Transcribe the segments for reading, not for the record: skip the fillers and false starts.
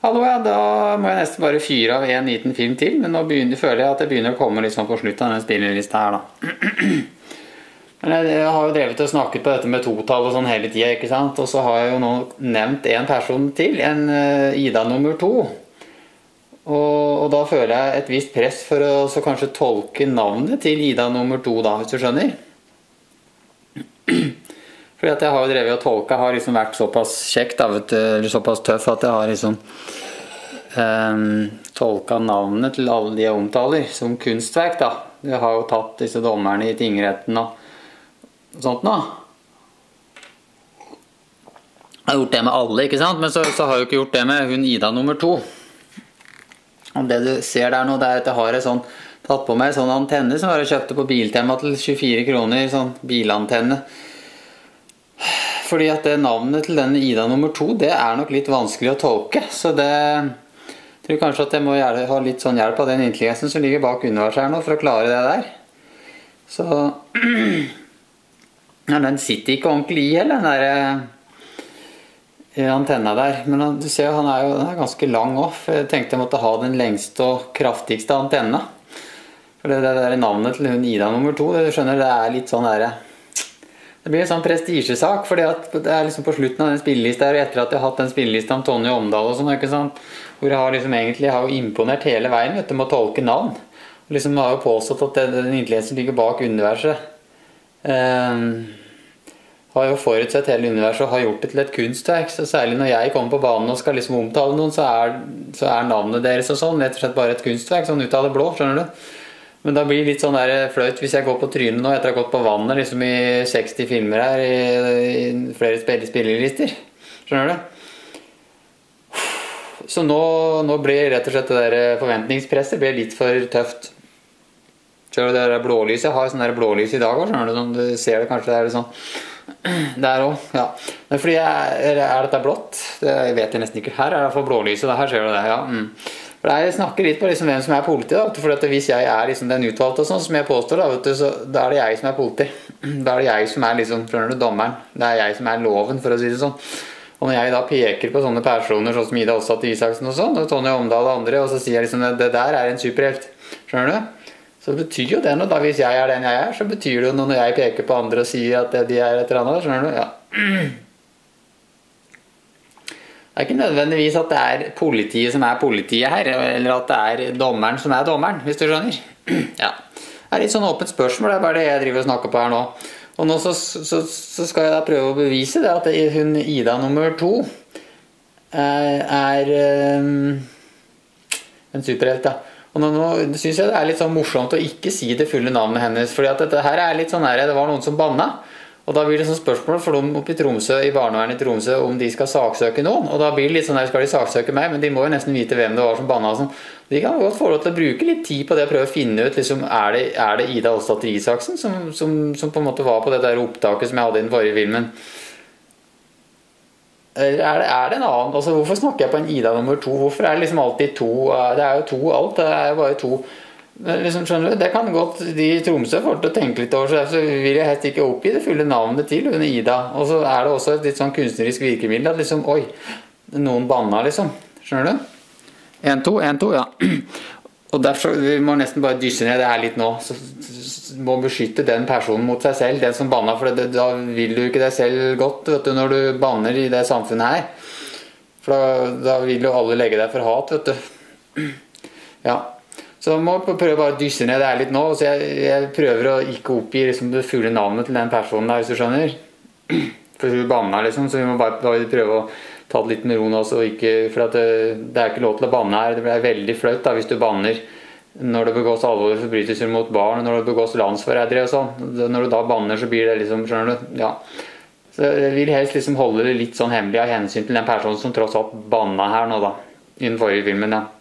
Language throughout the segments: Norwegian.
Hallo, ja, da må jeg nesten bare fyre av en liten film til, men nå føler jeg at det begynner å komme litt sånn på slutt av den spillelista her da. Men jeg har jo drevet og snakket på dette med totall og sånn hele tiden, ikke sant? Og så har jeg jo nå nevnt en person til, en Ida nummer 2. Og da føler jeg et visst press for å så kanskje tolke navnet til Ida nummer 2 da, hvis du skjønner. Fordi at jeg har jo drevet og tolket, har liksom vært såpass kjekt da, vet du, eller såpass tøff at jeg har liksom tolket navnet til alle de jeg omtaler som kunstverk da. Jeg har jo tatt disse dommerne i tingretten og sånt da. Jeg har gjort det med alle, ikke sant? Men så har jeg jo ikke gjort det med hun Ida nummer 2. Og det du ser der nå, det er at jeg har tatt på meg en sånn antenne som jeg kjøpte på Biltema til 24 kroner, sånn bilantenne. Fordi at det navnet til denne Ida nummer 2, det er nok litt vanskelig å tolke. Så jeg tror kanskje at jeg må ha litt sånn hjelp av den intelligensen som ligger bak universet her nå, for å klare det der. Så ja, den sitter ikke ordentlig i heller, den der antenna der. Men du ser jo, den er ganske lang også. Jeg tenkte jeg måtte ha den lengste og kraftigste antenna. For det der navnet til hun Ida nummer 2, du skjønner, det er litt sånn der... Det blir en sånn prestisjesak, fordi at det er liksom på slutten av den spillelista her, etter at jeg har hatt den spillelista om Tonje Omdal og sånn, ikke sant? Hvor jeg har liksom egentlig imponert hele veien, vet du, med å tolke navn. Og liksom har jo påstått at den intelligensen ligger bak universet. Har jo forutsett hele universet og har gjort det til et kunstverk, så særlig når jeg kommer på banen og skal liksom omtale noen, så er navnet deres og sånn, rett og slett bare et kunstverk, sånn ut av det blå, skjønner du? Men da blir det litt sånn der fløyt hvis jeg går på trynet nå etter å ha gått på vannet liksom i 60 filmer her i flere spillelister. Skjønner du? Så nå blir rett og slett det der forventningspresset blir litt for tøft. Ser du det der blålyset? Jeg har sånn der blålys i dag også, skjønner du? Sånn, du ser det kanskje, det er sånn. Der også, ja. Men fordi er dette blått? Det vet jeg nesten ikke. Her er det i hvert fall blålyset, her ser du det, ja. For jeg snakker litt på liksom hvem som er politi da, for at hvis jeg er liksom den utvalgte og sånn, som jeg påstår da, vet du, så da er det jeg som er politi. Da er det jeg som er liksom, skjønner du, dommeren. Det er jeg som er loven, for å si det sånn. Og når jeg da peker på sånne personer, sånn som Ida Åssatt Isaksen og sånn, og Tonje Omdal og andre, og så sier jeg liksom, det der er en superhelt. Skjønner du? Så betyr jo det noe da, hvis jeg er den jeg er, så betyr det noe når jeg peker på andre og sier at de er et eller annet, skjønner du? Ja. Det er ikke nødvendigvis at det er politiet som er politiet her, eller at det er dommeren som er dommeren, hvis du skjønner. Ja, det er litt sånn åpent spørsmål, det er bare det jeg driver og snakker på her nå. Og nå så skal jeg da prøve å bevise det, at hun Ida nummer 2 er en superhelt, da. Og nå synes jeg det er litt sånn morsomt å ikke si det fulle navnet hennes, fordi at dette her er litt sånn her, det var noen som banna. Og da blir det sånn spørsmål for dem oppe i Tromsø, i barnevernet i Tromsø, om de skal saksøke noen. Og da blir det litt sånn her, skal de saksøke meg, men de må jo nesten vite hvem det var som banna. Sånn. De kan godt få lov til å bruke litt tid på det, og prøve å finne ut, liksom, er det Ida Åssatt Isaksen som på en måte var på det der opptaket som jeg hadde i den forrige filmen? Eller er det en annen? Altså, hvorfor snakker jeg på en Ida nummer 2? Hvorfor er det liksom alltid 2? Det er jo 2 alt, det er jo bare 2. Liksom, skjønner du, det kan godt de i Tromsø får til å tenke litt over, så vil jeg helst ikke oppgi det fulle navnet til hun Ida. Og så er det også et litt sånn kunstnerisk virkemiddel at liksom, oi, noen banna liksom, skjønner du? 1-2, ja. Og derfor vi må nesten bare dysse ned det her litt nå, så må beskytte den personen mot seg selv, den som banna, for da vil du ikke deg selv godt, vet du, når du banner i det samfunnet her. For da vil jo alle legge deg for hat, vet du. Ja. Så jeg må prøve bare å dysse ned det her litt nå, så jeg prøver å ikke oppgi liksom, det fulle navnet til den personen der, hvis du skjønner. For hun banna liksom, så vi må bare prøve å ta det litt med ro nå, for at det er ikke lov til å banne her. Det blir veldig flaut da, hvis du banner når det begås alvorlige forbrytelser mot barn, når det begås landsforrædere og sånn. Når du da banner, så blir det liksom, skjønner du, ja. Så jeg vil helst liksom holde det litt sånn hemmelig av hensyn til den personen som tross alt banna her nå da, i den forrige filmen, ja.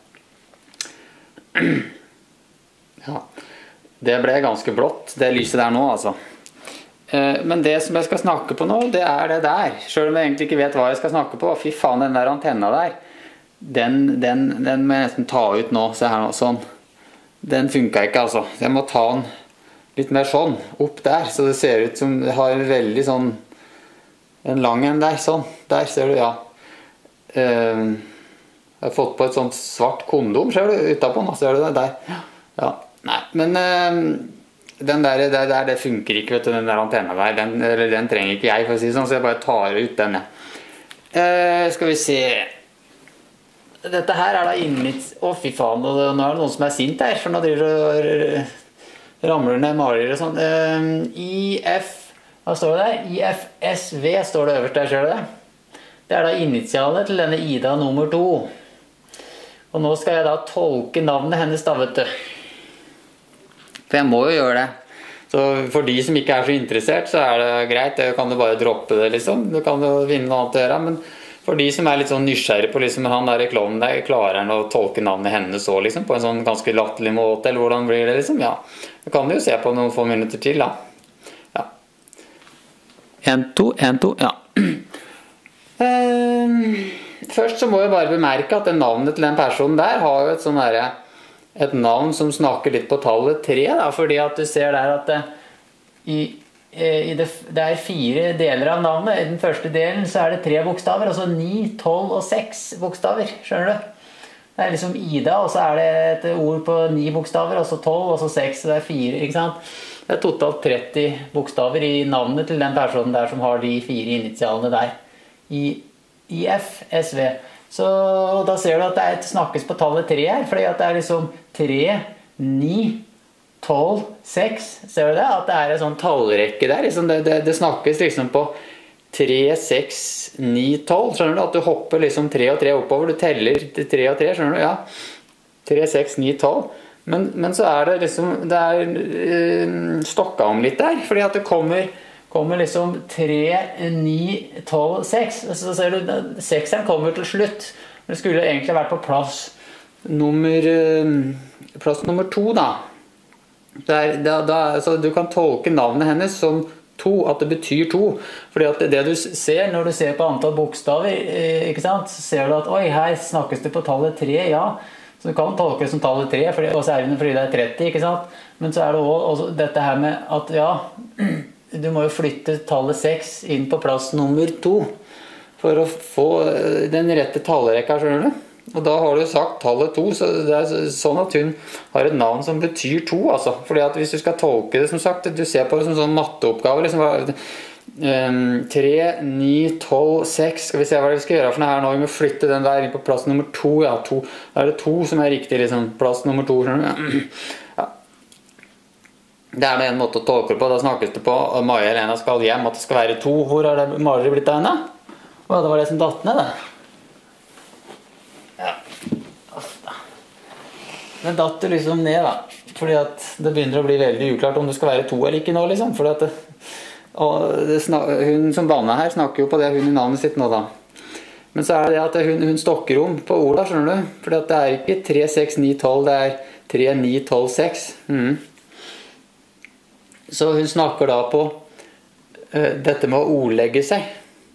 Ja, det ble ganske blått, det lyset der nå altså. Men det som jeg skal snakke på nå, det er det der. Selv om jeg egentlig ikke vet hva jeg skal snakke på. Fy faen, den der antenna der, den må jeg nesten ta ut nå. Se her nå, sånn. Den funket ikke altså. Jeg må ta den litt mer sånn, opp der. Så det ser ut som det har en veldig sånn, en lang en der, sånn. Der ser du, ja. Jeg har fått på et sånt svart kondom, ser du, utenpå nå, ser du det der. Ja, nei, men den der, det funker ikke, vet du, den der antenna der, den trenger ikke jeg, for å si det sånn, så jeg bare tar ut den, ja. Skal vi se. Dette her da innmitt, fy faen, og nå det noen som sint her, for nå driver og ramler ned maler og sånn. Hva står det der? IFSV står det øverst der, ser du det? Det da initialet til denne Ida nummer 2. Og nå skal jeg da tolke navnet hennes da, vet du. For jeg må jo gjøre det. Så for de som ikke så interessert, så det greit. Da kan du bare droppe det, liksom. Du kan jo finne noe annet å gjøre. Men for de som litt sånn nysgjerrig på liksom, han der klovnen der, klarer han å tolke navnet hennes også, liksom, på en sånn ganske latterlig måte, eller hvordan blir det, liksom? Ja, da kan du jo se på noen få minutter til, da. Ja. 1, 2, 1, 2, ja. Først så må jeg bare bemerke at navnet til den personen der har jo et navn som snakker litt på tallet 3, da, fordi at du ser der at det 4 deler av navnet. I den første delen så det 3 bokstaver, altså 9, 12 og 6 bokstaver, skjønner du? Det liksom Ida, og så det et ord på 9 bokstaver, og så 12, og så 6, og det 4, ikke sant? Det totalt 30 bokstaver i navnet til den personen der som har de 4 initialene der. IFSV. Så da ser du at det snakkes på tallet 3 her, fordi at det liksom 3, 9, 12, 6. Ser du det? At det en sånn tallrekke der. Liksom det snakkes liksom på 3, 6, 9, 12. Skjønner du? At du hopper liksom 3 og 3 oppover. Du teller 3 og 3, skjønner du? Ja. 3, 6, 9, 12. Men så det liksom, det stokket om litt der, fordi at det kommer liksom 3, 9, 12, 6. Så ser du, 6-eren kommer til slutt. Det skulle egentlig vært på plass nummer 2, da. Så du kan tolke navnet hennes som 2, at det betyr 2. Fordi at det du ser, når du ser på antall bokstaver, ikke sant? Så ser du at, oi, her snakkes det på tallet 3, ja. Så du kan tolke det som tallet 3, og særlig fordi det 30, ikke sant? Men så det også dette her med at, ja, du må jo flytte tallet 6 inn på plass nummer 2 for å få den rette tallrekka, skjønner du? Og da har du sagt tallet 2, så det sånn at hun har et navn som betyr 2, altså. Fordi at hvis du skal tolke det, som sagt, du ser på det som sånn matteoppgave, liksom, 3, 9, 12, 6, skal vi se hva vi skal gjøre for noe her nå, vi må flytte den der inn på plass nummer 2, ja, 2. Da det 2 som riktig, liksom, plass nummer 2, skjønner du? Ja. Det det en måte å tolke det på. Da snakkes det på Maja Helena skal hjem, at det skal være 2. Hvor det maleri blitt av henne? Å, det var det som datt ned, det. Ja. Den datt liksom ned, da. Fordi at det begynner å bli veldig uklart om det skal være 2 eller ikke nå, liksom. Fordi at hun som bannet her snakker jo på det, hun i navnet sitt nå, da. Men så det at hun stokker om på ordet, skjønner du? Fordi at det ikke 3, 6, 9, 12, det 3, 9, 12, 6. Så hun snakker da på dette med å ordlegge seg.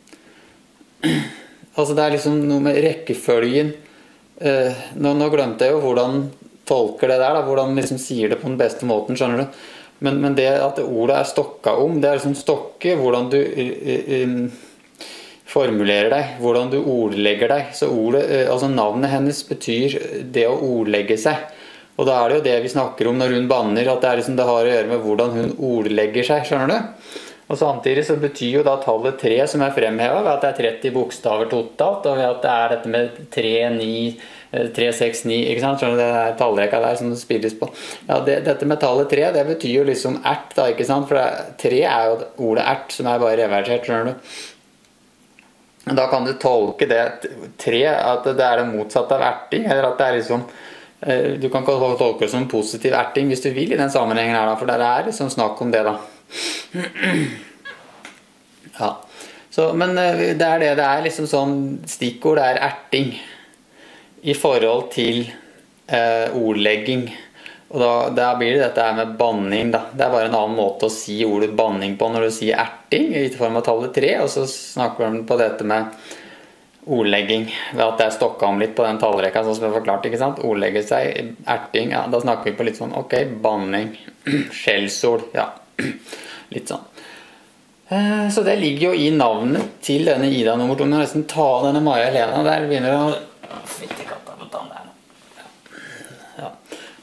Altså det liksom noe med rekkefølgen. Nå glemte jeg jo hvordan tolker det der, da, hvordan liksom sier det på den beste måten, skjønner du? Men det at ordet stokket om, det liksom stokke hvordan du formulerer deg, hvordan du ordlegger deg. Så ordet, altså navnet hennes betyr det å ordlegge seg. Og da det jo det vi snakker om når hun banner, at det liksom det har å gjøre med hvordan hun ordlegger seg, skjønner du? Og samtidig så betyr jo da tallet 3 som fremhevet, ved at det 30 bokstaver totalt, og ved at det dette med 3, 9, 3, 6, 9, ikke sant? Skjønner du, det tallrekka der som det spilles på. Ja, dette med tallet 3, det betyr jo liksom ert da, ikke sant? For 3 jo ordet ert som bare reversert, skjønner du? Da kan du tolke det 3, at det det motsatte av erting, eller at det liksom du kan tolke det som positiv erting hvis du vil i den sammenhengen her da, for det liksom snakk om det da. Ja, så, men det det liksom sånn stikkord, det erting i forhold til ordlegging, og da blir det dette her med banning da. Det bare en annen måte å si ordet banning på når du sier erting i form av tallet 3, og så snakker man på dette med ordlegging, ved at det stokket om litt på den tallrekka som jeg forklart, ikke sant? Ordlegge seg, erting, ja, da snakker vi på litt sånn, ok, banning, skjellsord, ja, litt sånn. Så det ligger jo i navnet til denne Ida nummer 2, men nesten ta denne Maja Helena, der begynner å...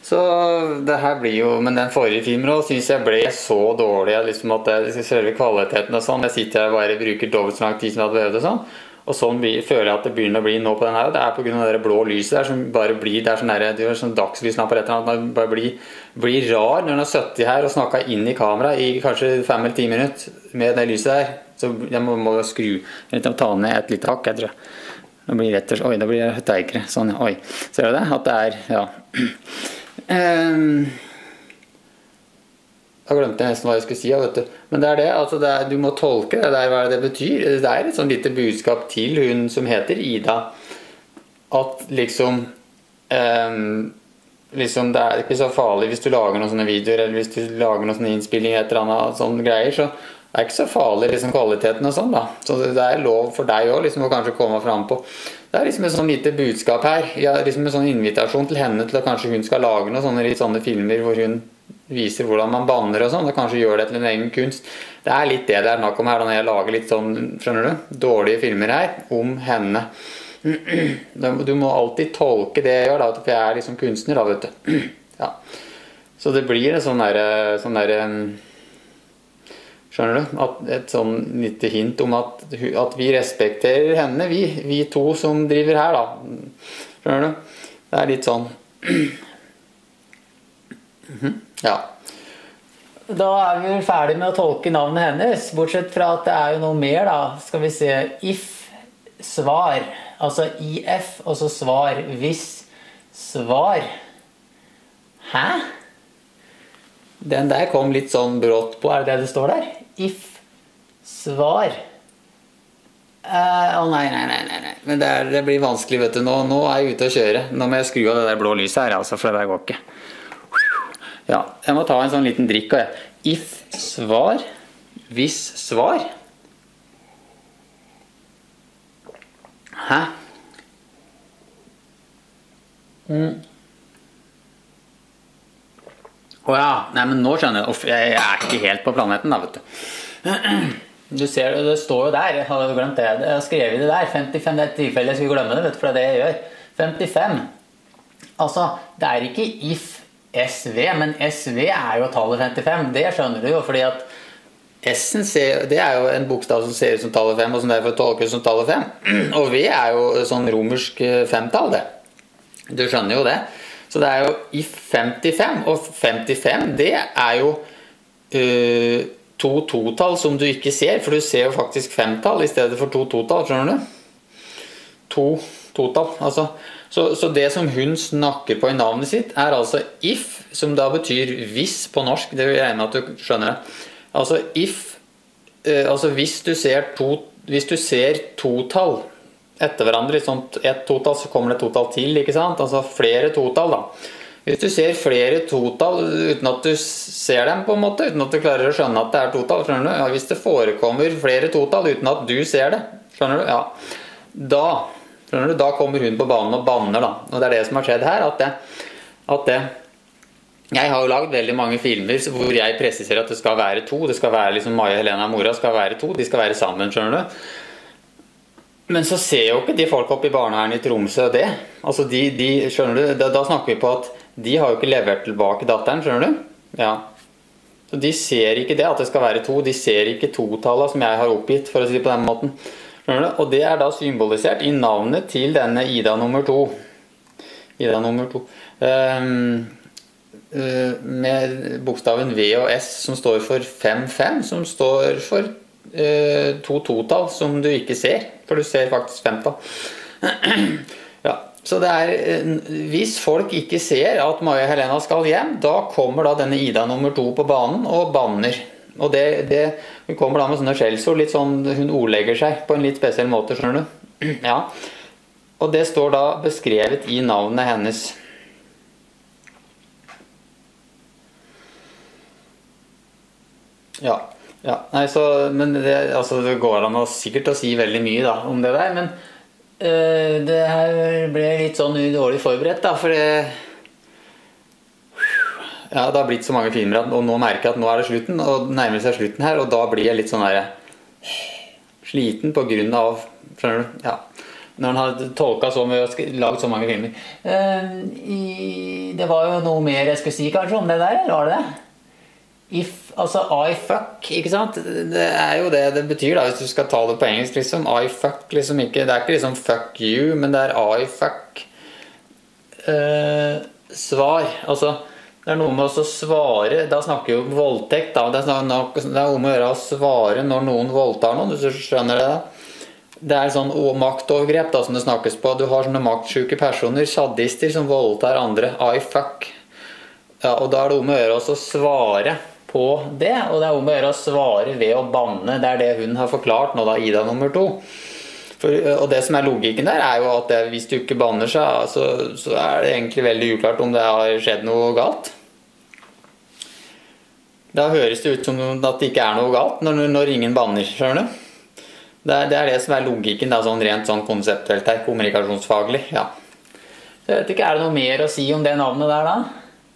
Så det her blir jo, men den forrige filmen også, synes jeg ble så dårlig, liksom at selve kvaliteten og sånn, jeg sitter her og bare bruker dobbelt så lang tid som jeg hadde behøvd og sånn, og sånn føler jeg at det begynner å bli nå på den her, og det er på grunn av det blå lyset der som bare blir, det er sånn der, det er sånn dagslysen på rett og annet, man bare blir rar når man har suttet her og snakket inn i kamera i kanskje 5 eller 10 minutter med det lyset der, så jeg må skru, jeg må ta ned et lite hakk, jeg tror. Det blir rett og slett, oi, det blir teikere, sånn, oi, ser du det? At det er, ja. Da glemte jeg nesten hva jeg skulle si, vet du. Men det er det, altså du må tolke det der, hva det betyr. Det er et sånn lite budskap til hun som heter Ida, at liksom det er ikke så farlig hvis du lager noen sånne videoer, eller hvis du lager noen sånne innspillinger, et eller annet sånne greier, så det er ikke så farlig liksom, kvaliteten og sånn da. Så det er lov for deg også liksom, å kanskje komme frem på. Det er liksom et sånn lite budskap her. Ja, liksom en sånn invitasjon til henne til at kanskje hun skal lage noen sånne, litt sånne filmer hvor hun viser hvordan man banner og sånn, og kanskje gjør det til en egen kunst. Det er litt det er snakk om her, da når jeg lager litt sånn, skjønner du, dårlige filmer her om henne. Du må alltid tolke det jeg gjør da, for jeg er liksom kunstner da, vet du. Ja. Så det blir en sånn der skjønner du? Et sånn lite hint om at vi respekterer henne, vi to som driver her da. Skjønner du? Det er litt sånn. Ja. Da er vi vel ferdig med å tolke navnet hennes, bortsett fra at det er jo noe mer da. Skal vi se, if, svar, altså if, og så svar, hvis, svar. Hæ? Den der kom litt sånn brått på, er det det står der? If, svar. Nei. Men det blir vanskelig, vet du. Nå er jeg ute å kjøre. Nå må jeg skru av det der blå lyset her, altså, for det der går ikke. Ja, jeg må ta en sånn liten drikk. If, svar. Hvis, svar. Hæ? Åja, nei, men nå skjønner jeg. Jeg er ikke helt på planeten da, vet du. Du ser, det står jo der, jeg hadde glemt det. Jeg har skrevet det der, 55, det er et tilfelle jeg skulle glemme det, vet du, for det er det jeg gjør. 55. Altså, det er ikke if SV, men SV er jo tallet 55. Det skjønner du jo, fordi at S-en, det er jo en bokstav som ser ut som tallet 5, og som derfor tolkes som tallet 5. Og V er jo sånn romersk 5-tall, det. Du skjønner jo det. Så det er jo if 55, og 55 det er jo to totall som du ikke ser, for du ser jo faktisk 5-tall i stedet for to totall, skjønner du? To totall, altså. Så det som hun snakker på i navnet sitt er altså if, som da betyr hvis på norsk, det vil jeg regne med at du skjønner det. Altså if, altså hvis du ser totall etter hverandre, et totall så kommer det totall til, ikke sant? Altså flere totall da. Hvis du ser flere totall uten at du ser dem på en måte, uten at du klarer å skjønne at det er totall, skjønner du? Ja, hvis det forekommer flere totall uten at du ser det, skjønner du? Ja, da kommer hun på banen og banner da. Og det er det som har skjedd her, jeg har jo laget veldig mange filmer hvor jeg presiserer at det skal være to, det skal være liksom Maja, Helena og Mora skal være to, de skal være sammen, skjønner du? Men så ser jo ikke de folk oppe i barnevernet i Tromsø det. Altså skjønner du, da snakker vi på at de har jo ikke levert tilbake datteren, skjønner du? Ja. Så de ser ikke det, at det skal være to, de ser ikke totallet som jeg har oppgitt, for å si det på den måten. Skjønner du? Og det er da symbolisert i navnet til denne Ida nummer 2. Ida nummer 2. Med bokstaven V og S som står for 5-5, som står for to totall som du ikke ser, for du ser faktisk 5-tall. Ja, så det er, hvis folk ikke ser at Maja Helena skal hjem, da kommer da denne Ida nummer 2 på banen og banner. Og hun kommer da med sånne skjellsord, litt sånn, hun ordlegger seg på en litt spesiell måte, skjønner du? Ja, og det står da beskrevet i navnet hennes. Ja. Ja, nei, men det går an sikkert å si veldig mye da, om det der, men det her ble litt sånn dårlig forberedt da, for det har blitt så mange filmer, og nå merker jeg at nå er det slutten, og nærmer seg slutten her, og da blir jeg litt sånn der sliten på grunn av, skjønner du, ja. når han har tolket så mye og laget så mange filmer. Det var jo noe mer jeg skulle si kanskje om det der, eller var det det? Altså I fuck, ikke sant? Det er jo det det betyr da, hvis du skal ta det på engelsk liksom. I fuck liksom ikke, det er ikke liksom fuck you, men det er I fuck svar. Altså det er noe med å svare. Da snakker vi om voldtekt da. Det er noe med å gjøre å svare når noen voldtar noen, hvis du skjønner det da. Det er sånn maktovergrep da, som det snakkes på. Du har sånne maktsjuke personer, sadister som voldtar andre. I fuck. Ja, og da er det om å gjøre å svare på det, og det er om å gjøre å svare ved å banne. Det er det hun har forklart nå da, Ida nummer 2. Og det som er logikken der er jo at hvis du ikke banner seg, så er det egentlig veldig uklart om det har skjedd noe galt. Da høres det ut som at det ikke er noe galt når ingen banner, skjønner du? Det er det som er logikken da, sånn rent sånn konseptuelt her, kommunikasjonsfaglig, ja. Så jeg vet ikke, er det noe mer å si om det navnet der da?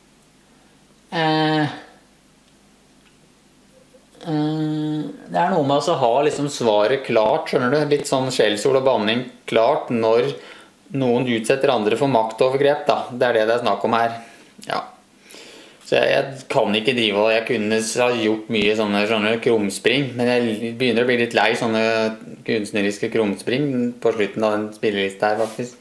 Det er noe med å ha liksom svaret klart, skjønner du? Litt sånn skjellsord og banning klart når noen utsetter andre for maktovergrep da. Det er det er snakk om her, ja. Så jeg kan ikke drive, og jeg kunne ha gjort mye sånne krumspring, men jeg begynner å bli litt lei sånne kunstneriske krumspring på slutten av den spillelista her faktisk.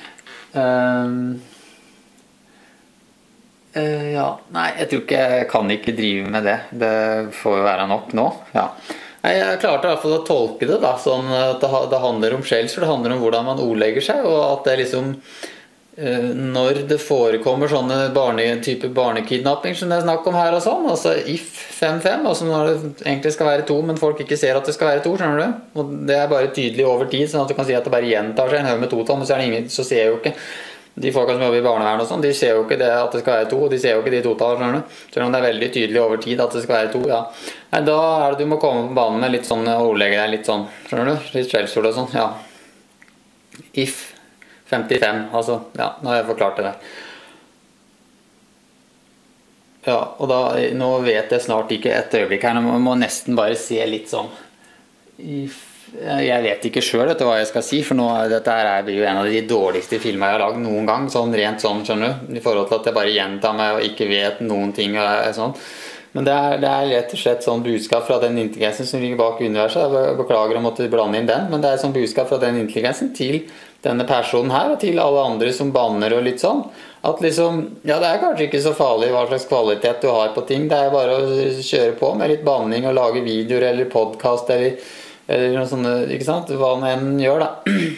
Ja, nei, jeg tror ikke jeg kan ikke drive med det. Det får jo være nok nå, ja. Jeg klarte i hvert fall å tolke det da, sånn at det handler om skjellsord, det handler om hvordan man ordlegger seg, og at det liksom når det forekommer sånne type barnekidnapping som det er snakk om her og sånn, altså if 5-5, altså når det egentlig skal være 2, men folk ikke ser at det skal være 2, skjønner du? Og det er bare tydelig over tid, sånn at du kan si at det bare gjentar seg en høy med 2-tall, men så er det ingen, så ser jo ikke de folka som jobber i barnevern og sånn, de ser jo ikke det at det skal være 2, og de ser jo ikke de 2-tall, skjønner du? Selv om det er veldig tydelig over tid at det skal være 2, ja. Nei, da er det du må komme på banen med litt sånn, ordlegge deg litt sånn, skjønner du? Litt skjellsord og sånn, ja. If 55, altså, ja, nå har jeg forklart det der. Ja, og da, nå vet jeg snart ikke et øyeblikk her, nå må nesten bare se litt sånn. Jeg vet ikke selv hva jeg skal si, for nå, dette her blir jo en av de dårligste filmene jeg har laget noen gang, sånn rent sånn, skjønner du? I forhold til at jeg bare gjentar meg og ikke vet noen ting og sånn. Men det er rett og slett sånn budskap fra den intelligensen som ligger bak universet. Jeg beklager å måtte blande inn den, men det er sånn budskap fra den intelligensen til denne personen her, og til alle andre som banner og litt sånn. At liksom, ja, det er kanskje ikke så farlig hva slags kvalitet du har på ting. Det er bare å kjøre på med litt banning og lage videoer eller podcast eller noe sånt, ikke sant? Hva man enn gjør da.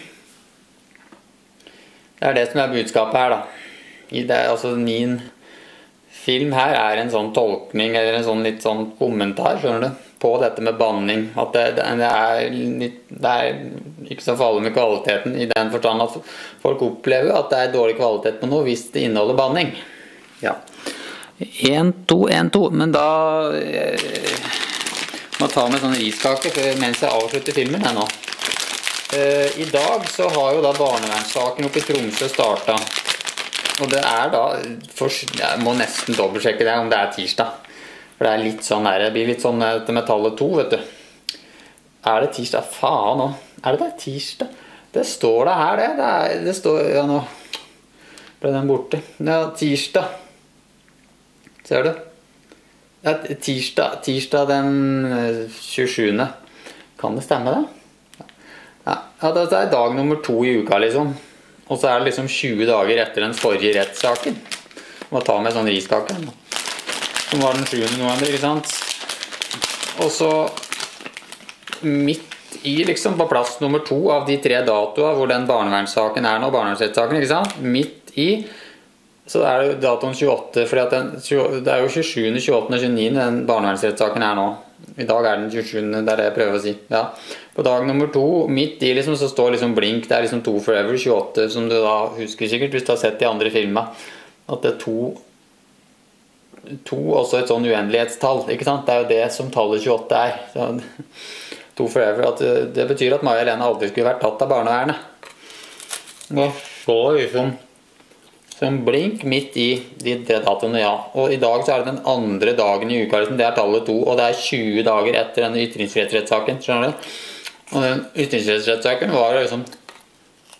Det er det som er budskapet her da. Altså min film her er en sånn tolkning eller en sånn litt sånn kommentar, skjønner du, på dette med banning. At det er ikke så farlig med kvaliteten i den forstand at folk opplever at det er dårlig kvalitet på noe hvis det inneholder banning. Ja. 1, 2, 1, 2. Men da må jeg ta med sånn riskake mens jeg avslutter filmen her nå. I dag så har jo da barnevernssaken oppe i Tromsø startet. Og det er da, jeg må nesten dobbeltsjekke det om det er tirsdag. For det er litt sånn der, det blir litt sånn til metallet 2, vet du. Er det tirsdag? Faen nå. Er det tirsdag? Det står det her, det står, ja nå ble den borte. Ja, tirsdag. Ser du? Ja, tirsdag den 27. Kan det stemme det? Ja, det er dag nummer 2 i uka liksom. Og så er det liksom 20 dager etter den forrige rettssaken. Må ta med sånn riskake. Som var den 7. november, ikke sant? Og så midt i liksom på plass nummer 2 av de 3 datoer hvor den barnevernssaken er nå, barnevernsrettssaken, ikke sant? Midt i, så er det datoen 28, for det er jo 27., 28. og 29. den barnevernsrettssaken er nå. I dag er den 27., det er det jeg prøver å si. Ja. På dag nummer 2, midt i liksom, så står liksom blink, det er liksom 2 forever, 28, som du da husker sikkert hvis du har sett de andre filmene. At det er 2 også et sånn uendelighetstall, ikke sant? Det er jo det som tallet 28 er. Så, 2 forever, at det betyr at Maja Helene aldri skulle vært tatt av barnevernet. Og så liksom som blink midt i de 3 datoene, ja. Og i dag så er det den andre dagen i uka, liksom. Det er tallet 2, og det er 20 dager etter den ytringsfrihetsrettssaken, skjønner du? Og den ytringsfrihetsrettssaken var liksom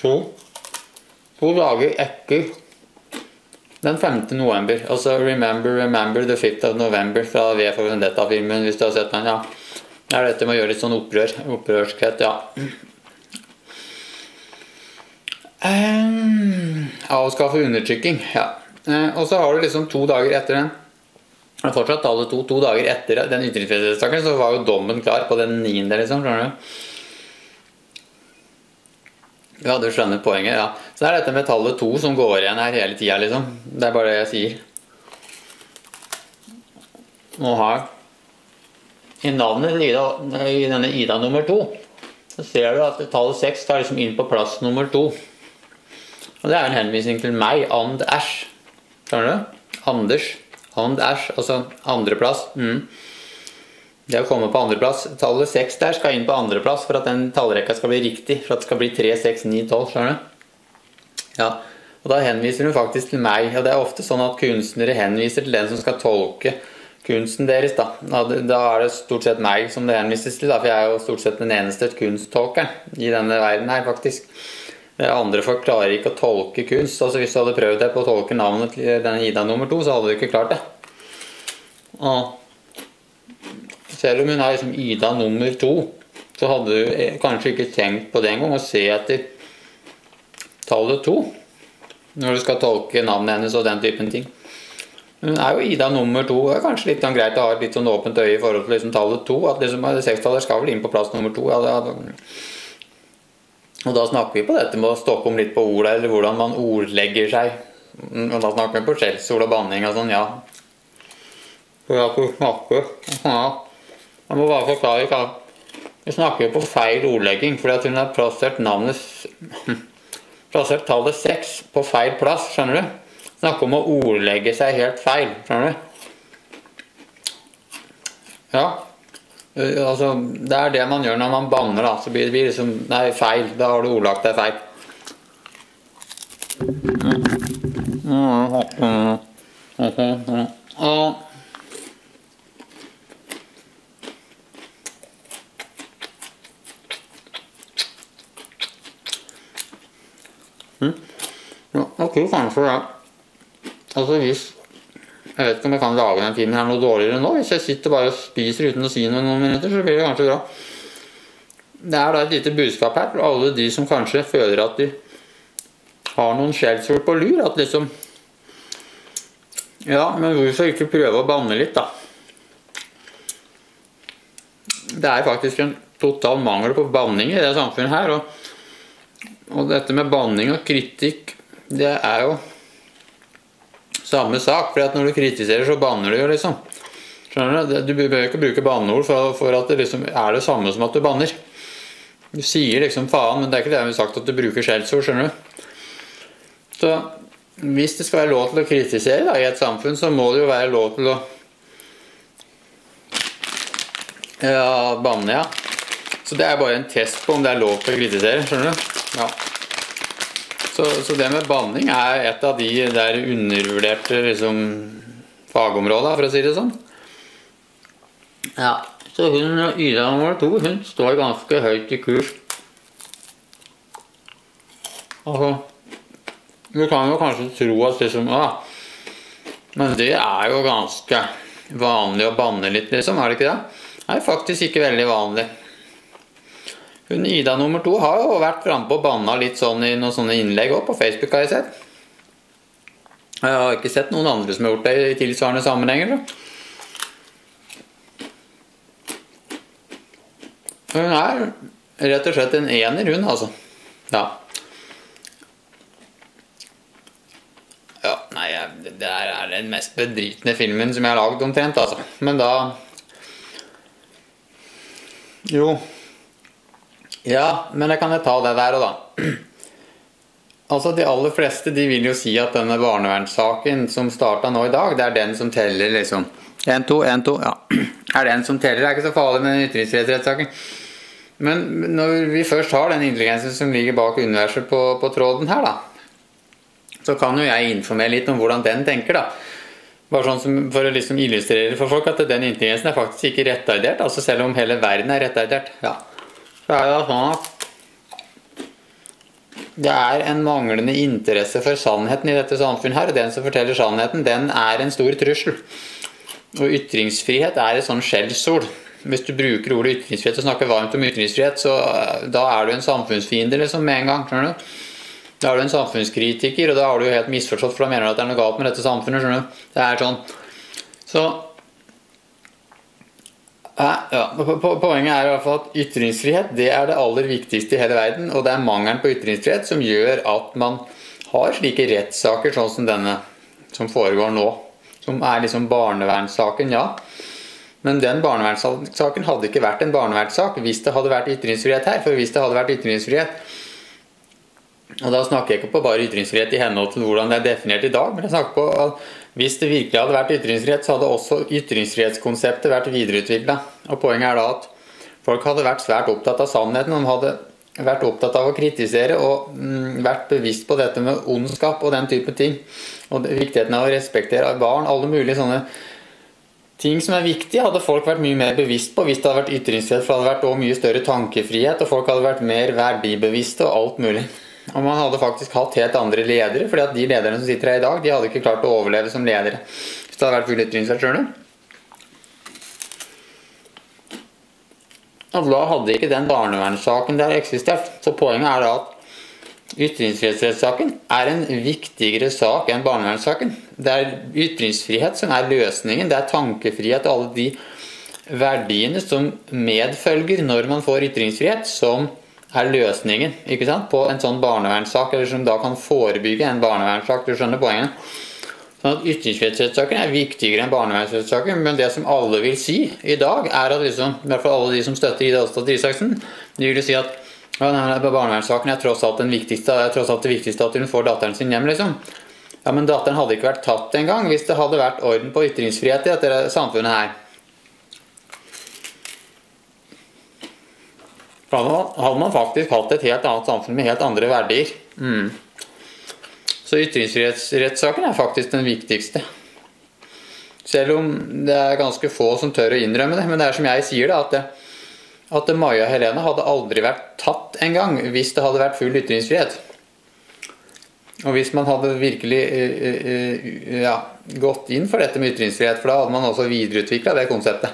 To dager etter den 5. november. Altså Remember the 5th of November fra V for Vendetta-filmen, hvis du har sett den, ja. Det er dette med å gjøre litt sånn opprørskhet, ja. Avskaffe undertrykking, ja. Og så har du liksom 2 dager etter den. Det er fortsatt alle 2 dager etter den ytringsfrihetssaken, så var jo dommen klar på den 9. liksom, skjønner du? Ja, du skjønner poenget, ja. Så det er dette med tallet 2 som går igjen her hele tiden, liksom. Det er bare det jeg sier. Nå her, i navnet i denne Ida nummer 2, så ser du at tallet 6 tar liksom inn på plass nummer 2. Og det er en henvisning til meg, And Ash. Skjønner du? Anders. And Ash, altså andreplass. Det å komme på andreplass. Tallet 6 der skal inn på andreplass for at den tallrekka skal bli riktig. For at det skal bli 3, 6, 9, 12, skjønner du? Ja, og da henviser hun faktisk til meg. Og det er ofte sånn at kunstnere henviser til den som skal tolke kunsten deres, da. Da er det stort sett meg som det henvises til, da. For jeg er jo stort sett den eneste kunsttolkeren i denne verden her, faktisk. Andre folk klarer ikke å tolke kunst. Altså hvis du hadde prøvd deg på å tolke navnet til denne Ida nummer 2, så hadde du ikke klart det. Og selv om hun er liksom Ida nummer 2, så hadde du kanskje ikke tenkt på det engang å se etter tallet 2 når du skal tolke navnet hennes og den typen ting. Hun er jo Ida nummer 2. Det er kanskje litt greit å ha et litt sånn åpent øye i forhold til liksom tallet 2, at liksom 6-tallet skal vel inn på plass nummer 2. Og da snakker vi på dette med å stoppe om litt på ordet, eller hvordan man ordlegger seg. Og da snakker vi på skjellsord og banning og sånn, ja. For at du snakker, ja. Jeg må bare forklare hva. Vi snakker jo på feil ordlegging, fordi at hun har plassert tallet 6 på feil plass, skjønner du? Snakker om å ordlegge seg helt feil, skjønner du? Ja. Altså, det er det man gjør når man banner, da. Så blir det liksom, nei, feil. Da har du ordlagt deg feil. Jeg tror kanskje det. Altså hvis jeg vet ikke om jeg kan lage den filmen her noe dårligere nå. Hvis jeg sitter bare og spiser uten å si noen minutter, så blir det kanskje bra. Det er da et lite budskap her for alle de som kanskje føler at de har noen skjellsord på lur. At liksom, ja, men hvorfor ikke prøve å banne litt, da? Det er faktisk en total mangel på banning i det samfunnet her. Og dette med banning og kritikk, det er jo samme sak, for at når du kritiserer så banner du jo liksom. Skjønner du? Du bør ikke bruke banneord for at det liksom er det samme som at du banner. Du sier liksom faen, men det er ikke det vi har sagt at du bruker skjellsord, skjønner du? Så hvis det skal være lov til å kritisere da, i et samfunn, så må det jo være lov til å banne, ja. Så det er bare en test på om det er lov til å kritisere, skjønner du? Ja. Så det med banning er et av de der undervurderte liksom, fagområdene, for å si det sånn. Ja, så hun Ida nummer 2, hun står ganske høyt i kurs. Altså, du kan jo kanskje tro at liksom, men det er jo ganske vanlig å banne litt, liksom, er det ikke det? Det er faktisk ikke veldig vanlig. Hun Ida nummer 2 har jo vært fremme på og banna litt sånn i noen sånne innlegg også på Facebook, har jeg sett. Jeg har ikke sett noen andre som har gjort det i tilsvarende sammenhenger. Hun er rett og slett en ener, hun, altså. Ja. Ja, nei, det er den mest bedritne filmen som jeg har laget omtrent, altså. Men da... Jo... Ja, men jeg kan ta det der og da. Altså, de aller fleste, de vil jo si at denne barnevernssaken som startet nå i dag, det er den som teller, liksom. 1, 2, 1, 2, ja. Er den som teller, det er ikke så farlig med den ytringsfrihetsrettssaken. Men når vi først har den intelligensen som ligger bak universet på tråden her, da, så kan jo jeg informere litt om hvordan den tenker, da. Bare sånn som for å liksom illustrere for folk at den intelligensen er faktisk ikke retardert, altså selv om hele verden er retardert, ja. Så er det sånn at det er en manglende interesse for sannheten i dette samfunnet her, og den som forteller sannheten, den er en stor trussel. Og ytringsfrihet er et sånn skjellsord. Hvis du bruker ordet ytringsfrihet og snakker varmt om ytringsfrihet, så da er du en samfunnsfiende liksom med en gang, skjønner du? Da er du en samfunnskritiker, og da har du jo helt misforstått, for da mener du at det er noe galt med dette samfunnet, skjønner du? Det er sånn. Så, ja, poenget er i hvert fall at ytringsfrihet, det er det aller viktigste i hele verden, og det er mangelen på ytringsfrihet som gjør at man har slike rettssaker sånn som denne, som foregår nå, som er liksom barnevernssaken, ja. Men den barnevernssaken hadde ikke vært en barnevernssak hvis det hadde vært ytringsfrihet her, for hvis det hadde vært ytringsfrihet, og da snakker jeg ikke på bare ytringsfrihet i henhold til hvordan det er definert i dag, men jeg snakker på at hvis det virkelig hadde vært ytringsfrihet, så hadde også ytringsfrihetskonseptet vært videreutviklet. Og poenget er da at folk hadde vært svært opptatt av sannheten, de hadde vært opptatt av å kritisere og vært bevisst på dette med ondskap og den type ting. Og viktigheten av å respektere barn, alle mulige sånne ting som er viktige, hadde folk vært mye mer bevisst på hvis det hadde vært ytringsfrihet, for det hadde vært også mye større tankefrihet, og folk hadde vært mer verdibevisste og alt mulig. Og man hadde faktisk hatt helt andre ledere, fordi at de lederne som sitter her i dag, de hadde ikke klart å overleve som ledere hvis det hadde vært full ytringsfrihet, skjønner du? Og da hadde ikke den barnevernssaken der eksistert. Så poenget er da at ytringsfrihetsrettssaken er en viktigere sak enn barnevernssaken. Det er ytringsfrihet som er løsningen, det er tankefrihet og alle de verdiene som medfølger når man får ytringsfrihet, som er løsningen, ikke sant, på en sånn barnevernssak, eller som da kan forebygge en barnevernssak, du skjønner poenget. Sånn at ytringsfrihetsrettssaken er viktigere enn barnevernsrettssaken, men det som alle vil si i dag, er at liksom, i hvert fall alle de som støtter Ida Åstad Isaksen, de vil si at barnevernssaken er tross alt den viktigste, det er tross alt det viktigste at hun får datteren sin hjem, liksom. Ja, men datteren hadde ikke vært tatt en gang hvis det hadde vært orden på ytringsfrihet i dette samfunnet her. Da hadde man faktisk hatt et helt annet samfunn med helt andre verdier. Så ytringsfrihetsrettssaken er faktisk den viktigste. Selv om det er ganske få som tør å innrømme det. Men det er som jeg sier det, at Maja Helene hadde aldri vært tatt en gang hvis det hadde vært full ytringsfrihet. Og hvis man hadde virkelig gått inn for dette med ytringsfrihet, for da hadde man også videreutviklet det konseptet.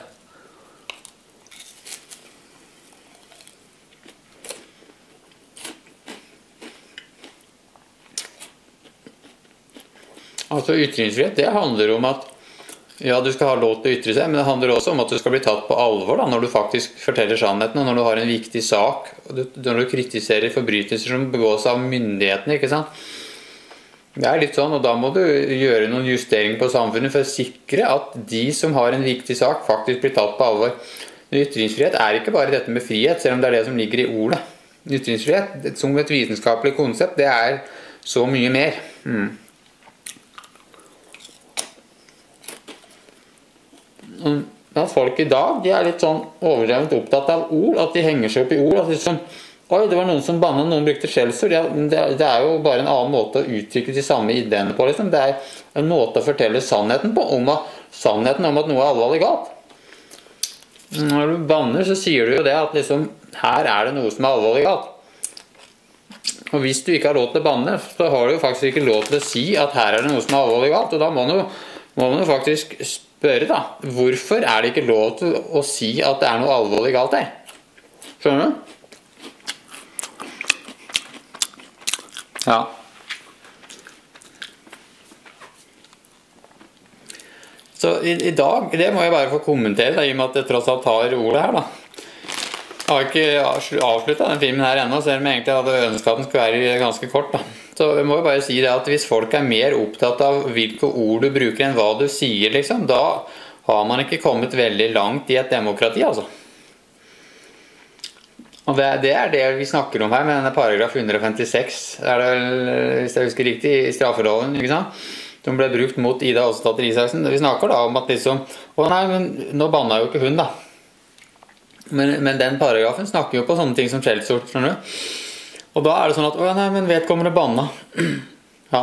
Altså ytringsfrihet, det handler om at ja, du skal ha lov til å ytre seg, men det handler også om at du skal bli tatt på alvor da, når du faktisk forteller sannheten, og når du har en viktig sak, når du kritiserer forbrytelser som begås av myndighetene, ikke sant? Det er litt sånn, og da må du gjøre noen justeringer på samfunnet for å sikre at de som har en viktig sak faktisk blir tatt på alvor. Ytringsfrihet er ikke bare dette med frihet, selv om det er det som ligger i ordet. Ytringsfrihet, som et vitenskapelig konsept, det er så mye mer. At folk i dag, de er litt sånn overdrevet opptatt av ord, at de henger seg opp i ord, at liksom, oi, det var noen som bannet, noen brukte skjellsord, det er jo bare en annen måte å uttrykke de samme ideene på, liksom. Det er en måte å fortelle sannheten på, sannheten om at noe er alvorlig galt. Når du banner, så sier du jo det at liksom, her er det noe som er alvorlig galt. Og hvis du ikke har lov til å banne, så har du jo faktisk ikke lov til å si at her er det noe som er alvorlig galt, og da må man jo faktisk spørre da, hvorfor er det ikke lov til å si at det er noe alvorlig galt her? Skjønner du? Ja. Så i dag, det må jeg bare få kommentere da, i og med at jeg tross alt tar ordet her da. Jeg har ikke avsluttet den filmen her ennå, selv om jeg egentlig hadde ønsket at den skulle være ganske kort da. Så jeg må jo bare si det at hvis folk er mer opptatt av hvilke ord du bruker enn hva du sier, liksom, da har man ikke kommet veldig langt i et demokrati, altså. Og det er det vi snakker om her med denne paragraf 156, er det vel, hvis jeg husker riktig, i straffeloven, ikke sant? Som ble brukt mot Ida Åstad Isaksen. Vi snakker da om at liksom, å nei, men nå bannet jo ikke hun da. Men den paragrafen snakker jo på sånne ting som skjellsord, skjønner du? Og da er det sånn at, å nei, men vedkommende banna. Ja.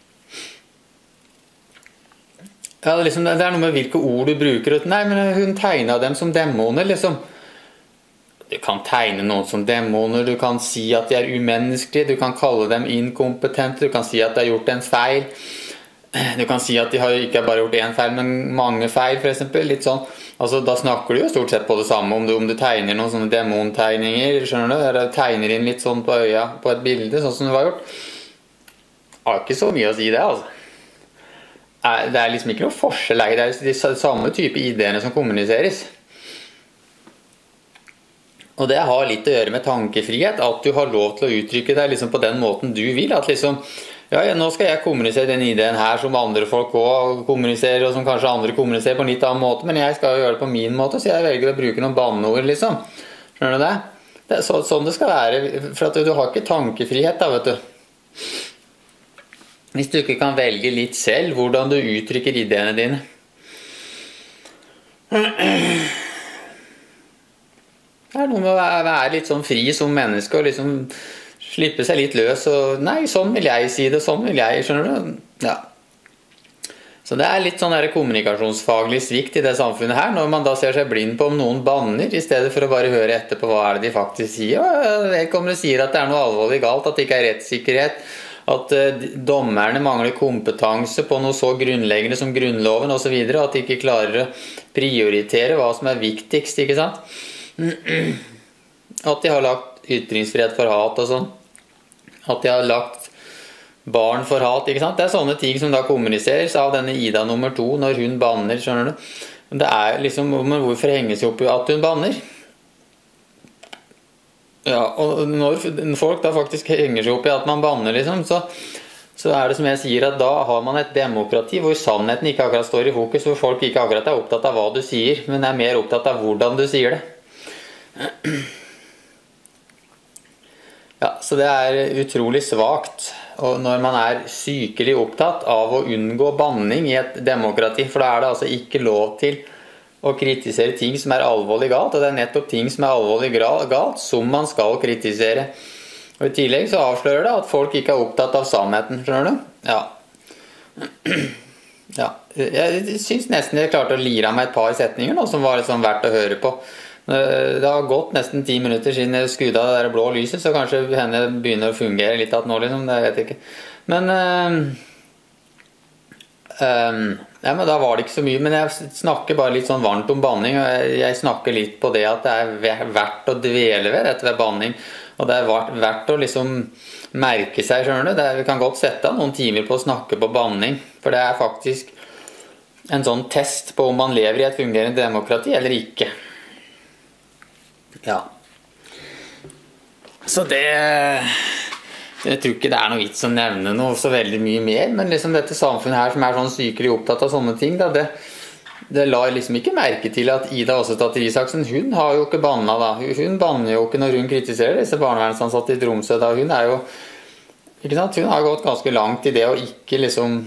Ja, det er noe med hvilke ord du bruker. Nei, men hun tegnet dem som demoner, liksom. Du kan tegne noen som demoner, du kan si at de er umenneskelige, du kan kalle dem inkompetente, du kan si at de har gjort en feil. Du kan si at de har ikke bare gjort en feil, men mange feil, for eksempel. Litt sånn. Altså, da snakker du jo stort sett på det samme om du tegner noen sånne demontegninger, skjønner du? Eller tegner inn litt sånn på øya på et bilde, sånn som du har gjort. Har ikke så mye å si det, altså. Det er liksom ikke noe forskjell, det er de samme type ideene som kommuniseres. Og det har litt å gjøre med tankefrihet, at du har lov til å uttrykke deg liksom på den måten du vil, at liksom ja, nå skal jeg kommunisere den ideen her som andre folk også kommuniserer, og som kanskje andre kommuniserer på en litt annen måte, men jeg skal jo gjøre det på min måte, så jeg velger å bruke noen banneord, liksom. Skjønner du det? Det er sånn det skal være, for at du har ikke tankefrihet da, vet du. Hvis du ikke kan velge litt selv hvordan du uttrykker ideene dine. Det er noe med å være litt sånn fri som menneske, og liksom slippe seg litt løs, og nei, sånn vil jeg si det, sånn vil jeg, skjønner du? Ja. Så det er litt sånn der kommunikasjonsfaglig svikt i det samfunnet her, når man da ser seg blind på om noen banner, i stedet for å bare høre etter på hva er det de faktisk sier. Vedkommende sier at det er noe alvorlig galt, at det ikke er rettssikkerhet, at dommerne mangler kompetanse på noe så grunnleggende som grunnloven og så videre, at de ikke klarer å prioritere hva som er viktigst, ikke sant? At de har lagt ytringsfrihet for hat og sånn. At de har lagt barn for hat, ikke sant? Det er sånne ting som da kommuniseres av denne Ida nummer 2 når hun banner, skjønner du? Det er liksom, men hvorfor henger seg opp i at hun banner? Ja, og når folk da faktisk henger seg opp i at man banner, liksom, så er det som jeg sier, at da har man et demokrati hvor sannheten ikke akkurat står i fokus, hvor folk ikke akkurat er opptatt av hva du sier, men er mer opptatt av hvordan du sier det. Ja, så det er utrolig svagt, og når man er sykelig opptatt av å unngå banning i et demokrati, for da er det altså ikke lov til å kritisere ting som er alvorlig galt, og det er nettopp ting som er alvorlig galt som man skal kritisere. Og i tillegg så avslører det at folk ikke er opptatt av sannheten, skjønner du? Ja. Ja, jeg synes nesten jeg klarte å lire av meg et par setninger nå, som var liksom verdt å høre på. Det har gått nesten 10 minutter siden jeg skrudde av det der blå lyset, så kanskje henne begynner å fungere litt at nå, liksom, det vet jeg ikke. Men, ja, men da var det ikke så mye, men jeg snakker bare litt sånn varmt om banning, og jeg snakker litt på det at det er verdt å dvele ved dette ved banning, og det er verdt å liksom merke seg, skjønner du? Vi kan godt sette av noen timer på å snakke på banning, for det er faktisk en sånn test på om man lever i et fungerende demokrati eller ikke. Ja. Så det jeg tror ikke det er noe vits å nevne noe så veldig mye mer, men liksom dette samfunnet her som er sånn sykelig opptatt av sånne ting, da, det lar liksom ikke merke til at Ida Åsetatter Isaksen, hun har jo ikke bannet da. Hun banner jo ikke når hun kritiserer disse barnevernsansatte i Tromsø da. Hun er jo, ikke sant, hun har gått ganske langt i det å ikke liksom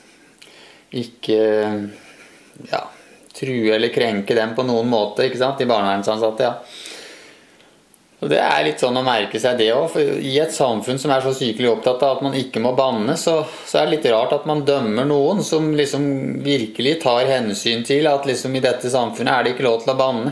ja, true eller krenke dem på noen måte, ikke sant, de barnevernsansatte, ja. Og det er litt sånn å merke seg det også, for i et samfunn som er så sykelig opptatt av at man ikke må banne, så er det litt rart at man dømmer noen som liksom virkelig tar hensyn til at liksom i dette samfunnet er det ikke lov til å banne.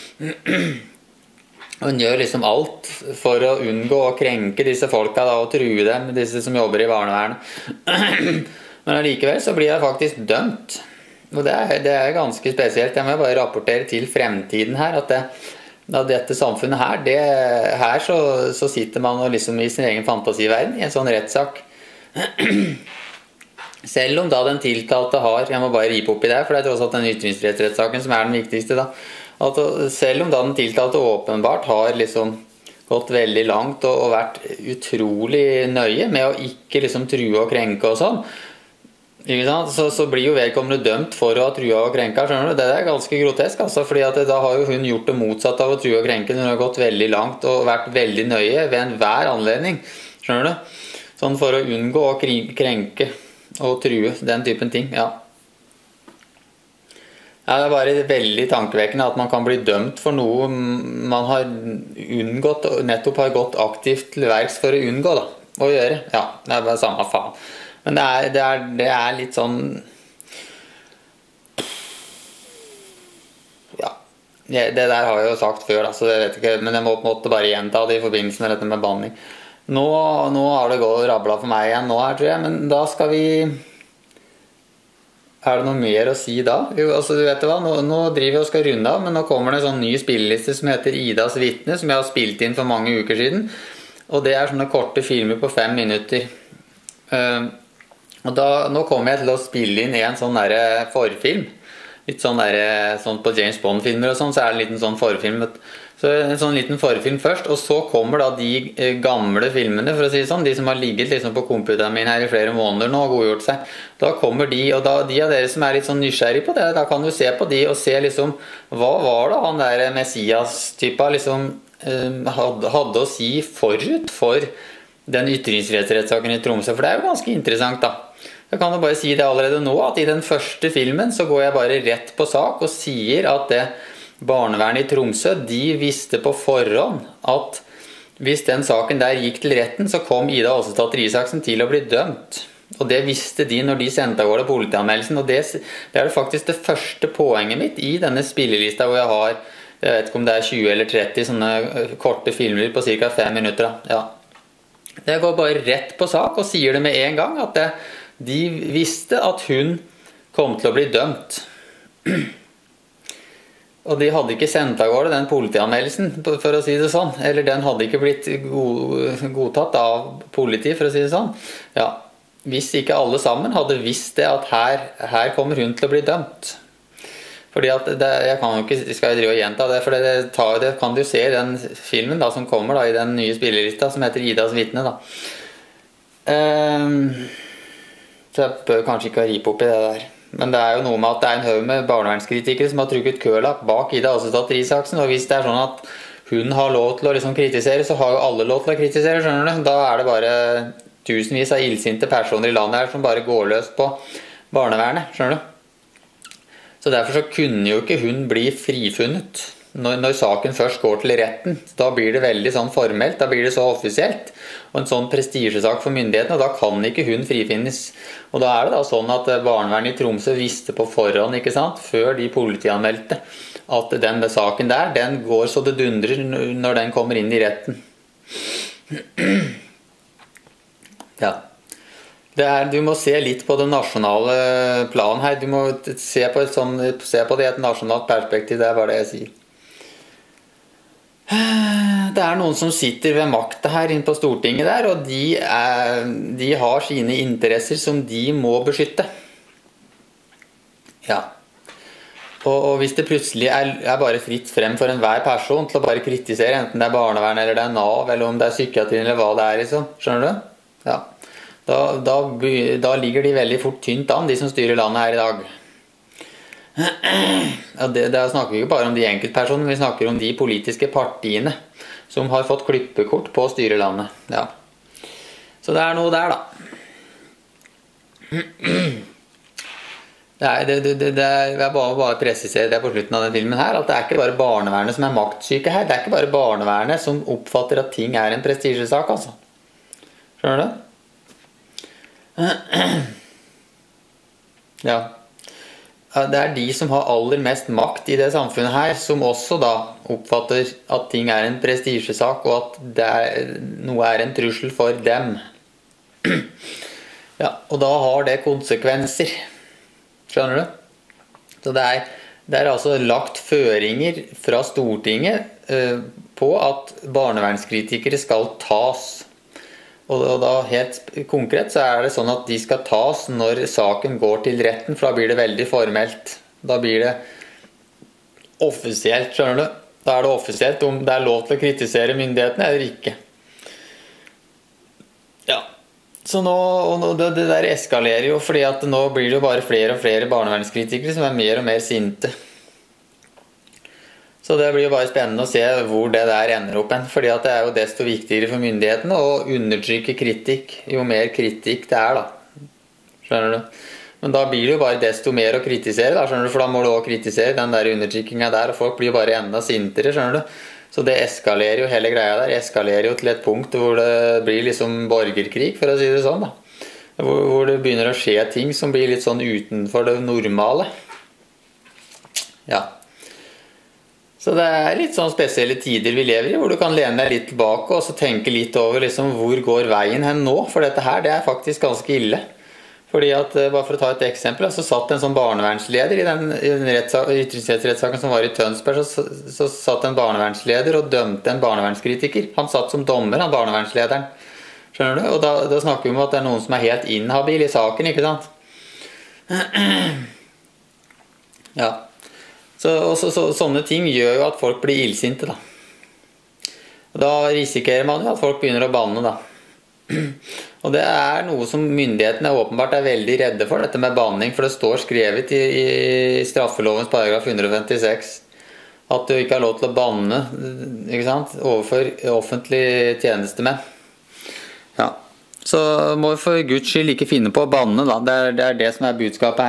Og hun gjør liksom alt for å unngå å krenke disse folka da, og true dem, disse som jobber i barnevernet. Men allikevel så blir jeg faktisk dømt. Og det er ganske spesielt. Jeg må bare rapportere til fremtiden her, at dette samfunnet her, så sitter man og liksom i sin egen fantasiverden i en sånn rettssak. Selv om da den tiltalte har, jeg må bare ripe opp i det, for det er tross alt den ytringsfrihetsrettssaken som er den viktigste da, at selv om da den tiltalte åpenbart har liksom gått veldig langt og vært utrolig nøye med å ikke liksom true og krenke og sånn, så blir jo vedkommende dømt for å ha trua og krenka, skjønner du? Det er ganske grotesk, altså, fordi at da har jo hun gjort det motsatt av å true og krenke. Hun har gått veldig langt og vært veldig nøye ved enhver anledning, skjønner du? Sånn for å unngå å krenke og true, den typen ting, ja. Ja, det er bare veldig tankevekkende at man kan bli dømt for noe man har unngått, og nettopp har gått aktivt til verks for å unngå da, å gjøre. Ja, det er bare samme faen. Men det er litt sånn, ja, Ja, det der har jeg jo sagt før, da, så det vet jeg ikke, men jeg måtte bare gjenta det i forbindelse med dette med banning. Nå har det gått rabla for meg igjen nå her, tror jeg, men da skal vi... Er det noe mer å si da? Jo, altså, du vet hva, nå driver vi og skal runde av, men nå kommer det en sånn ny spilleliste som heter Idas Vitne, som jeg har spilt inn for mange uker siden. Og det er sånne korte filmer på 5 minutter. Og nå kommer jeg til å spille inn en sånn der forfilm. Litt sånn der, sånn på James Bond-filmer og sånn, så er det en liten sånn forfilm. Så en sånn liten forfilm først, og så kommer da de gamle filmene, for å si det sånn, de som har ligget liksom på computeren min her i flere måneder nå og godgjort seg. Da kommer de, og da, de av dere som er litt sånn nysgjerrig på det, da kan du se på de og se liksom, hva var det han der Messias-typa liksom hadde å si forut for den ytringsrettighetssaken i Tromsø, for det er jo ganske interessant da. Jeg kan jo bare si det allerede nå, at i den første filmen så går jeg bare rett på sak og sier at det barnevernet i Tromsø, de visste på forhånd at hvis den saken der gikk til retten, så kom Ida Alsestad Isaksen til å bli dømt. Og det visste de når de sendte av gårde politianmeldelsen, og det er det faktisk det første poenget mitt i denne spillelista hvor jeg har, jeg vet ikke om det er 20 eller 30 sånne korte filmer på ca. 5 minutter da. Ja. Jeg går bare rett på sak og sier det med en gang, at de visste at hun kom til å bli dømt. Og de hadde ikke sendt av gårde den politianmeldelsen, for å si det sånn. Eller den hadde ikke blitt godtatt av politi, for å si det sånn. Ja, hvis ikke alle sammen hadde visst det, at her kommer hun til å bli dømt. Fordi at jeg kan jo ikke, skal jeg drive og gjenta det, for det kan du se i den filmen da, som kommer da, i den nye spillelista, som heter Idas Vitne da. Så jeg bør kanskje ikke ripe opp i det der. Men det er jo noe med at det er en haug med barnevernskritikere som har trukket kølapp bak Ida Alsestad Isaksen, og hvis det er sånn at hun har lov til å liksom kritisere, så har jo alle lov til å kritisere, skjønner du? Da er det bare tusenvis av illsinte personer i landet her som bare går løs på barnevernet, skjønner du? Så derfor så kunne jo ikke hun bli frifunnet når saken først går til retten. Da blir det veldig sånn formelt, da blir det så offisielt, og en sånn prestisjesak for myndighetene, og da kan ikke hun frifinnes. Og da er det da sånn at barnevernet i Tromsø visste på forhånd, ikke sant, før de politianmeldte, at den saken der, den går så det dundrer når den kommer inn i retten. Ja. Du må se litt på det nasjonale planen her. Du må se på det i et nasjonalt perspektiv. Det er bare det jeg sier. Det er noen som sitter ved makta her inne på Stortinget der, og de har sine interesser som de må beskytte. Ja. Og hvis det plutselig er bare fritt frem for enhver person til å bare kritisere, enten det er barnevern eller det er NAV, eller om det er psykiatrien eller hva det er, liksom. Skjønner du? Ja. Da ligger de veldig fort tynt an, de som styrer landet her i dag. Ja, det snakker vi ikke bare om de enkeltpersonene, vi snakker om de politiske partiene som har fått klippekort på å styre landet. Ja. Så det er noe der, da. Jeg bare presiserer det på slutten av den filmen her, at det er ikke bare barnevernet som er maktsyke her. Det er ikke bare barnevernet som oppfatter at ting er en prestisjesak, altså. Skjønner du? Ja. Det er de som har aller mest makt i det samfunnet her, som også da oppfatter at ting er en prestisjesak, og at noe er en trussel for dem. Ja, og da har det konsekvenser. Skjønner du? Så det er altså lagt føringer fra Stortinget på at barnevernskritikere skal tas. Og da helt konkret så er det sånn at de skal tas når saken går til retten, for da blir det veldig formelt. Da blir det offisielt, skjønner du? Da er det offisielt om det er lov til å kritisere myndighetene eller ikke. Ja. Så det der eskalerer jo, fordi at nå blir det jo bare flere og flere barnevernskritikere som er mer og mer sinte. Så det blir jo bare spennende å se hvor det der ender opp hen, fordi at det er jo desto viktigere for myndighetene å undertrykke kritikk, jo mer kritikk det er da. Skjønner du? Men da blir det jo bare desto mer å kritisere da, skjønner du? For da må du også kritisere den der undertrykkingen der, og folk blir jo bare enda sintere, skjønner du? Så det eskalerer jo, hele greia der eskalerer jo til et punkt hvor det blir liksom borgerkrig, for å si det sånn da. Hvor det begynner å skje ting som blir litt sånn utenfor det normale. Ja. Så det er litt sånn spesielle tider vi lever i, hvor du kan lene deg litt tilbake og så tenke litt over liksom, hvor går veien hen nå? For dette her, det er faktisk ganske ille. Fordi at, bare for å ta et eksempel, så satt en sånn barnevernsleder i den ytringsfrihetsrettssaken som var i Tønsberg, så satt en barnevernsleder og dømte en barnevernskritiker. Han satt som dommer, han barnevernslederen. Skjønner du? Og da snakker vi om at det er noen som er helt inhabil i saken, ikke sant? Ja. Sånne ting gjør jo at folk blir illsinte da. Og da risikerer man jo at folk begynner å banne da. Og det er noe som myndighetene åpenbart er veldig redde for, dette med banning, for det står skrevet i straffelovens paragraf 156 at du ikke har lov til å banne, ikke sant, overfor offentlige tjenestemenn. Ja, så må vi for Guds skyld ikke finne på å banne da, det er det som er budskapet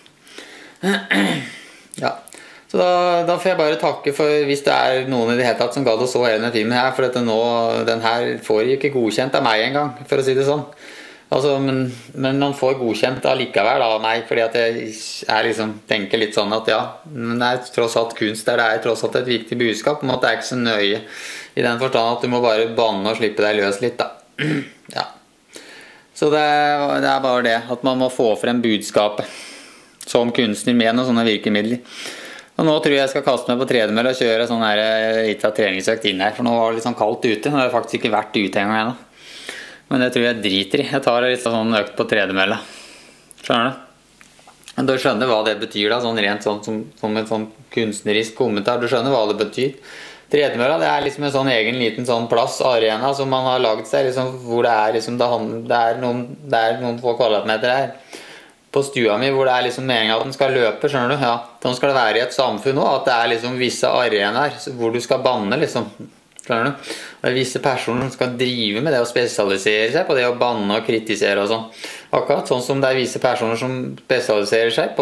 her. Ja. Så da får jeg bare takke for hvis det er noen i det hele tatt som gadd å så hele denne filmen her, for den her får jo ikke godkjent av meg engang, for å si det sånn. Altså, men man får godkjent allikevel av meg, fordi at jeg liksom tenker litt sånn at ja, det er tross alt kunst der, det er tross alt et viktig budskap, men at det er ikke så nøye i den forstand at du må bare banne og slippe deg løs litt da. Ja. Så det er bare det, at man må få frem budskapet som kunstner med noen sånne virkemidler. Og nå tror jeg skal kaste meg på tredemølle og kjøre sånn her litt av treningsøkt inn her, for nå var det litt sånn kaldt ute. Nå har jeg faktisk ikke vært ute en gang ennå. Men det tror jeg driter i. Jeg tar litt sånn økt på tredemølle. Skjønner du? Men du skjønner hva det betyr da, sånn rent sånn som en sånn kunstnerisk kommentar. Du skjønner hva det betyr. Tredemølla, det er liksom en sånn egen liten sånn plass, arena, som man har laget seg, liksom, hvor det er liksom, det er noen få kvadratmeter her. På stua mi, hvor det er liksom meningen at den skal løpe, skjønner du? Ja, sånn skal det være i et samfunn også, at det er liksom visse arenaer hvor du skal banne, liksom. Skjønner du? Det er visse personer som skal drive med det å spesialisere seg på det å banne og kritisere og sånn. Akkurat sånn som det er visse personer som spesialiserer seg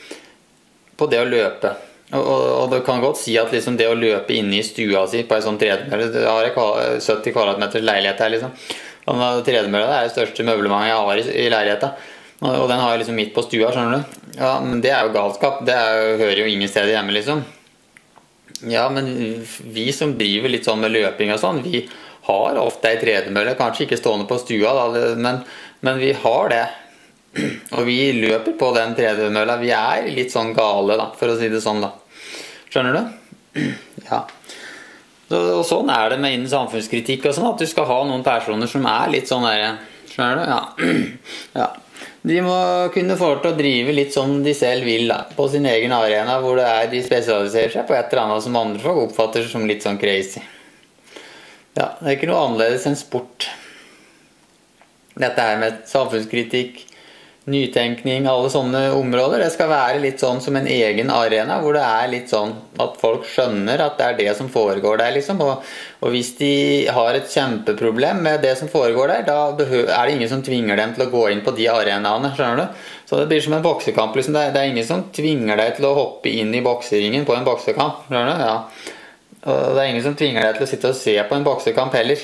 på det å løpe. Og du kan godt si at liksom det å løpe inne i stua si på en sånn tredemølle, det har jeg 70 kvadratmeter leilighet her, liksom. Og tredemølla er det største møblementet jeg har i leiligheten. Og den har jeg liksom midt på stua, skjønner du? Ja, men det er jo galskap. Det hører jo ingen steder hjemme, liksom. Ja, men vi som driver litt sånn med løping og sånn, vi har ofte en tredemølle, kanskje ikke stående på stua, da, men vi har det. Og vi løper på den tredemølla. Vi er litt sånn gale, da, for å si det sånn, da. Skjønner du? Ja. Og sånn er det med innen samfunnskritikk og sånn, at du skal ha noen personer som er litt sånn der, skjønner du? Ja. Ja. De må kunne få til å drive litt som de selv vil da, på sin egen arena, hvor det er de spesialiserer seg på et eller annet som andre folk oppfatter som litt sånn crazy. Ja, det er ikke noe annerledes enn sport. Dette her med samfunnskritikk, nytenkning, alle sånne områder, det skal være litt sånn som en egen arena, hvor det er litt sånn at folk skjønner at det er det som foregår der, liksom. Og hvis de har et kjempeproblem med det som foregår der, da er det ingen som tvinger dem til å gå inn på de arenaene, skjønner du? Så det blir som en boksekamp, liksom. Det er ingen som tvinger deg til å hoppe inn i bokseringen på en boksekamp, skjønner du? Ja. Og det er ingen som tvinger deg til å sitte og se på en boksekamp heller.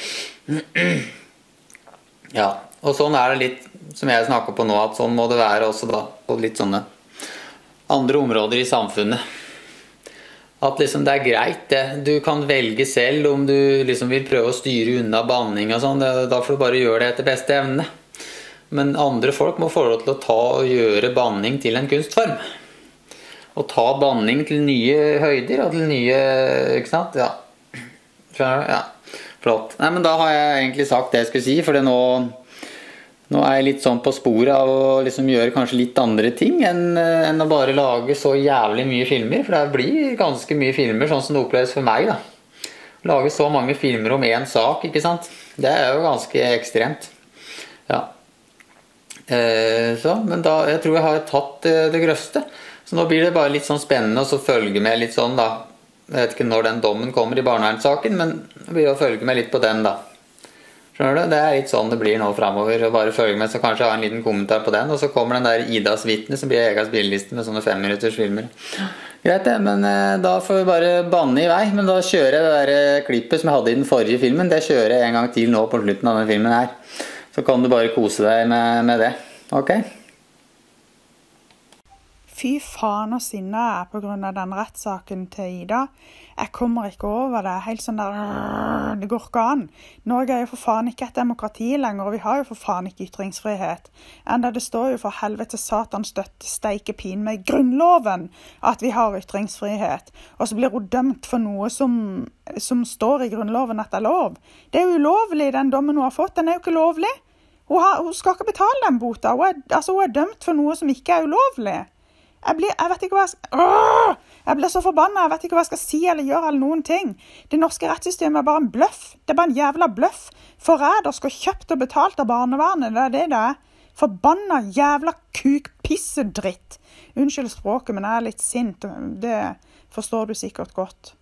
Ja, og sånn er det litt som jeg snakker på nå, at sånn må det være også da, på litt sånne andre områder i samfunnet. At liksom det er greit det, du kan velge selv om du liksom vil prøve å styre unna banning og sånn, da får du bare gjøre det etter beste evne. Men andre folk må få lov til å ta og gjøre banning til en kunstform. Og ta banning til nye høyder og til nye, ikke sant? Ja, skjønner du? Ja, flott. Nei, men da har jeg egentlig sagt det jeg skulle si, for det nå er jeg litt sånn på sporet av å liksom gjøre kanskje litt andre ting enn å bare lage så jævlig mye filmer, for det blir ganske mye filmer, sånn som det oppleves for meg da. Lage så mange filmer om en sak, ikke sant? Det er jo ganske ekstremt. Ja. Men da, jeg tror jeg har tatt det grøvste. Så nå blir det bare litt sånn spennende å følge med litt sånn da. Jeg vet ikke når den dommen kommer i barnevernssaken, men det blir å følge med litt på den da. Skjønner du? Det er litt sånn det blir nå fremover, og bare følge med, så kanskje jeg har en liten kommentar på den, og så kommer den der Idas vitne, som blir Egas bildeliste med sånne 5-minutters filmer. Greit det, men da får vi bare banne i vei, men da kjører jeg det der klippet som jeg hadde i den forrige filmen, det kjører jeg en gang til nå på slutten av denne filmen her. Så kan du bare kose deg med det, ok? Fy faen og sinne jeg på grunn av den rettssaken til Ida. Jeg kommer ikke over det. Helt sånn der, det går ikke an. Norge er jo for faen ikke et demokrati lenger, og vi har jo for faen ikke ytringsfrihet. Enda det står jo for helvete satan støtte steike pin med i grunnloven at vi har ytringsfrihet. Og så blir hun dømt for noe som står i grunnloven at det er lov. Det er jo ulovlig, den dommen hun har fått. Den er jo ikke lovlig. Hun skal ikke betale den bota. Hun er dømt for noe som ikke er ulovlig. Jeg vet ikke hva jeg blir så forbannet, jeg vet ikke hva jeg skal si eller gjøre eller noen ting. Det norske rettssystemet er bare en bløff. Det er bare en jævla bløff. Forræder skal kjøpt og betalt av barnevernet, det er det. Forbannet jævla kukpissedritt. Unnskyld språket, men jeg er litt sint. Det forstår du sikkert godt.